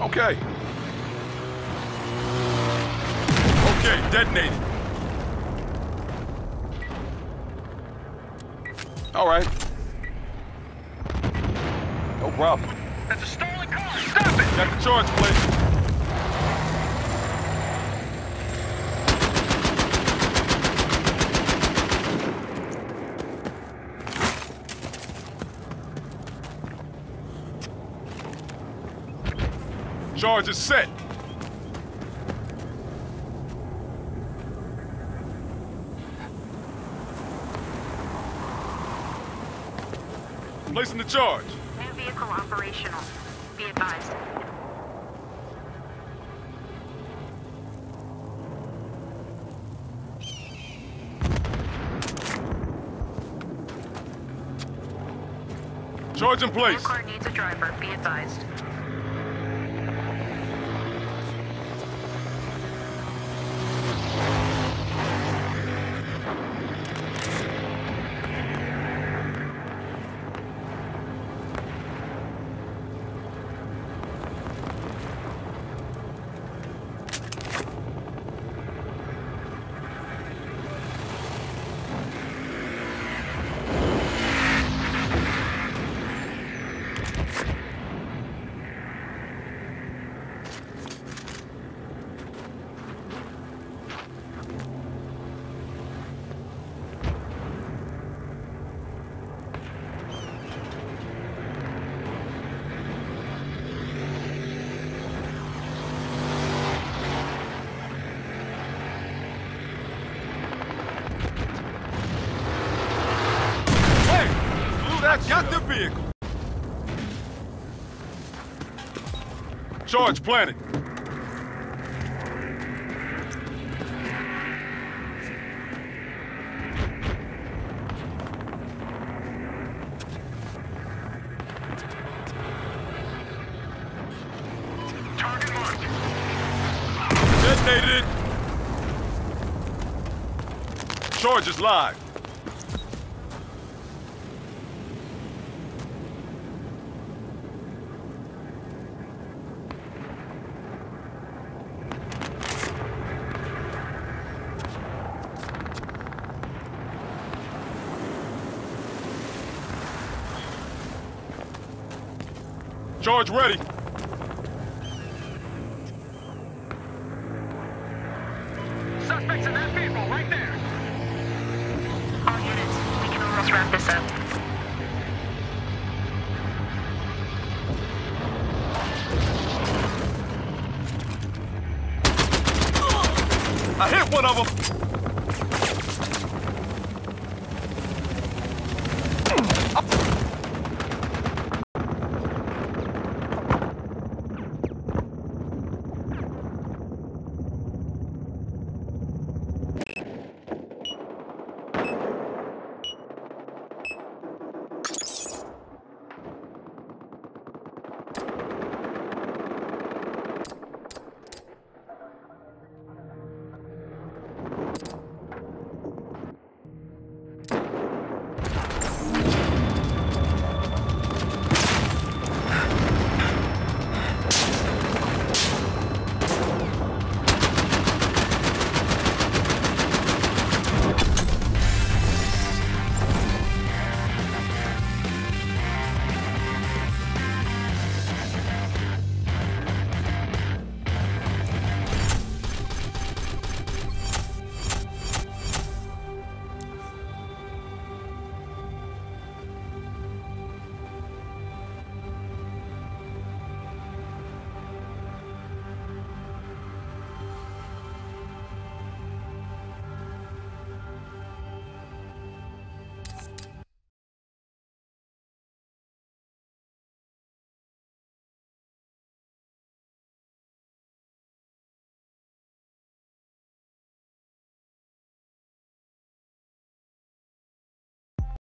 Okay. Okay, detonated. All right. No problem. That's a stolen car! Stop it! Got the charge plate. Charge is set. Placing the charge. New vehicle operational. Be advised. Charge in place. Your car needs a driver. Be advised. I got the vehicle. Charge planted. Target marked. Detonated. Charge is live. Charge ready. Suspects in that vehicle, right there. All units, we can almost wrap this up. I hit one of them.